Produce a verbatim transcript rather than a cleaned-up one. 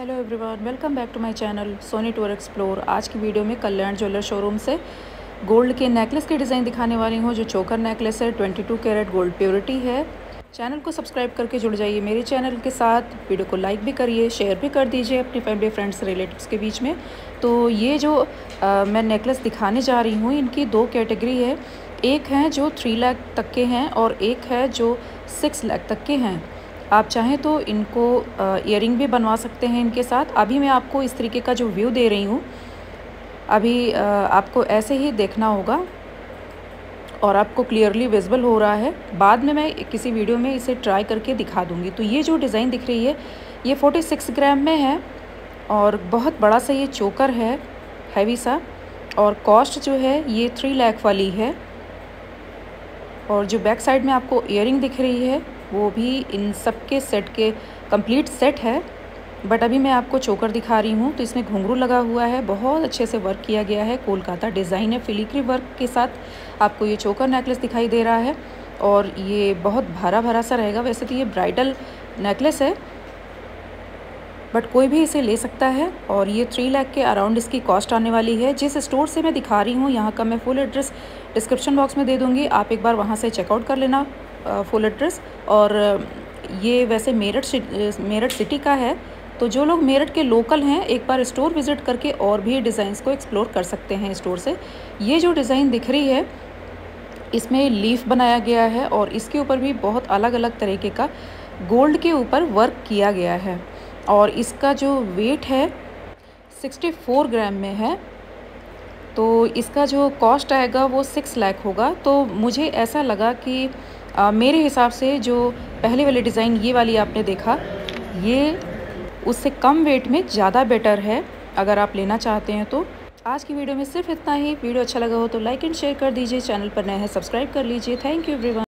Hello everyone, welcome back to my channel Soni tour explore. आज की video में Kalyan jeweller showroom से गोल्ड के नेकलेस के डिज़ाइन दिखाने वाली हूँ। जो चोकर नेकलेस है बाईस कैरेट गोल्ड प्योरिटी है। चैनल को सब्सक्राइब करके जुड़ जाइए मेरे चैनल के साथ। वीडियो को लाइक भी करिए, शेयर भी कर दीजिए अपनी फैमिली फ्रेंड्स रिलेटिव्स के बीच में। तो ये जो आ, मैं नेकलेस दिखाने जा रही हूँ, इनकी दो कैटेगरी है। एक है जो थ्री लाख तक के हैं और एक है जो सिक्स लाख तक के हैं। आप चाहें तो इनको ईयरिंग भी बनवा सकते हैं इनके साथ। अभी मैं आपको इस तरीके का जो व्यू दे रही हूँ, अभी आ, आपको ऐसे ही देखना होगा और आपको क्लियरली विजिबल हो रहा है। बाद में मैं किसी वीडियो में इसे ट्राई करके दिखा दूँगी। तो ये जो डिज़ाइन दिख रही है ये छियालीस ग्राम में है और बहुत बड़ा सा ये चोकर है, हैवी सा। और कॉस्ट जो है ये थ्री लाख वाली है। और जो बैक साइड में आपको ईयरिंग दिख रही है वो भी इन सब के सेट के कंप्लीट सेट है। बट अभी मैं आपको चोकर दिखा रही हूँ। तो इसमें घुंघरू लगा हुआ है, बहुत अच्छे से वर्क किया गया है। कोलकाता डिज़ाइन है, फिलिग्री वर्क के साथ आपको ये चोकर नेकलेस दिखाई दे रहा है। और ये बहुत भरा भरा सा रहेगा। वैसे तो ये ब्राइडल नेकलेस है बट कोई भी इसे ले सकता है। और ये थ्री लाख के अराउंड इसकी कॉस्ट आने वाली है। जिस स्टोर से मैं दिखा रही हूँ यहाँ का मैं फुल एड्रेस डिस्क्रिप्शन बॉक्स में दे दूँगी, आप एक बार वहाँ से चेकआउट कर लेना फुल एड्रेस। और ये वैसे मेरठ मेरठ सिटी का है। तो जो लोग मेरठ के लोकल हैं एक बार स्टोर विज़िट करके और भी डिज़ाइंस को एक्सप्लोर कर सकते हैं स्टोर से। ये जो डिज़ाइन दिख रही है इसमें लीफ बनाया गया है और इसके ऊपर भी बहुत अलग अलग तरीके का गोल्ड के ऊपर वर्क किया गया है। और इसका जो वेट है चौंसठ ग्राम में है। तो इसका जो कॉस्ट आएगा वो सिक्स लाख होगा। तो मुझे ऐसा लगा कि आ, मेरे हिसाब से जो पहले वाली डिज़ाइन ये वाली आपने देखा, ये उससे कम वेट में ज़्यादा बेटर है अगर आप लेना चाहते हैं तो। आज की वीडियो में सिर्फ इतना ही। वीडियो अच्छा लगा हो तो लाइक एंड शेयर कर दीजिए। चैनल पर नए हैं सब्सक्राइब कर लीजिए। Thank you everyone.